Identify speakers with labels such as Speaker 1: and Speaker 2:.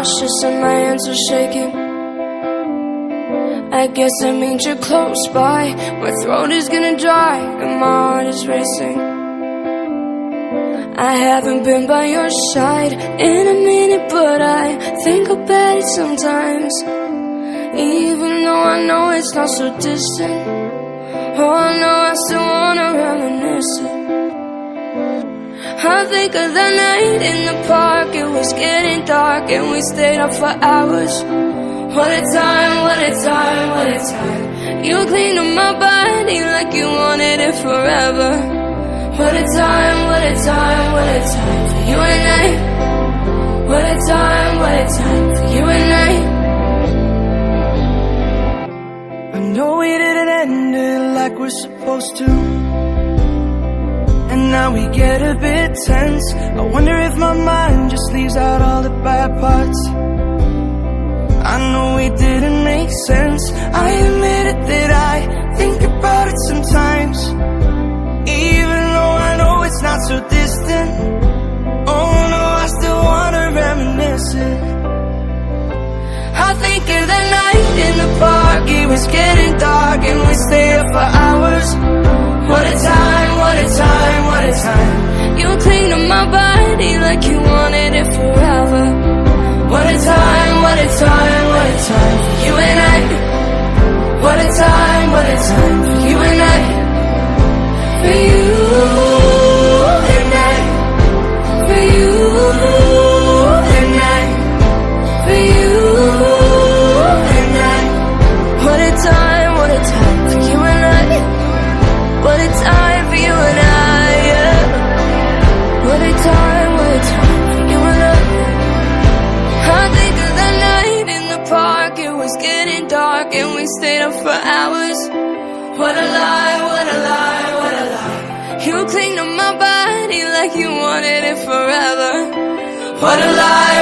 Speaker 1: nauseous and my hands are shaking. I guess that means you're close by. My throat is gonna dry and my heart is racing. I haven't been by your side in a minute, but I think about it sometimes. Even though I know it's not so distant, oh no, I still wanna reminisce it. I think of the night in the park. It was getting dark and we stayed up for hours. What a time, what a time, what a time. You cleaned up my body like you wanted it forever. What a time, what a time, what a time for you and I. What a time for you and I.
Speaker 2: I know we didn't end it like we're supposed to, and now we get a bit tense. I wonder if my mind just leaves out all the bad parts. I know we didn't make sense. I admit it that I think about it sometimes. Even though I know it's not so distant, oh no, I still wanna reminisce it. I think of the night in the park. It was getting dark and we stayed up for hours. What a time, what a time, what a time. You cleaned up my body like you wanted it forever. What a time, what a time, what a time for you and I. What a time for you and I. For you and I. For you and I. For you and I. What a time for you and I. What a time for you and I, yeah. What a time for you and I. I think of the night in the park. It was getting dark and we stayed up for hours. What a lie, what a lie, what a lie. You cleaned up my body like you wanted it forever. What a lie.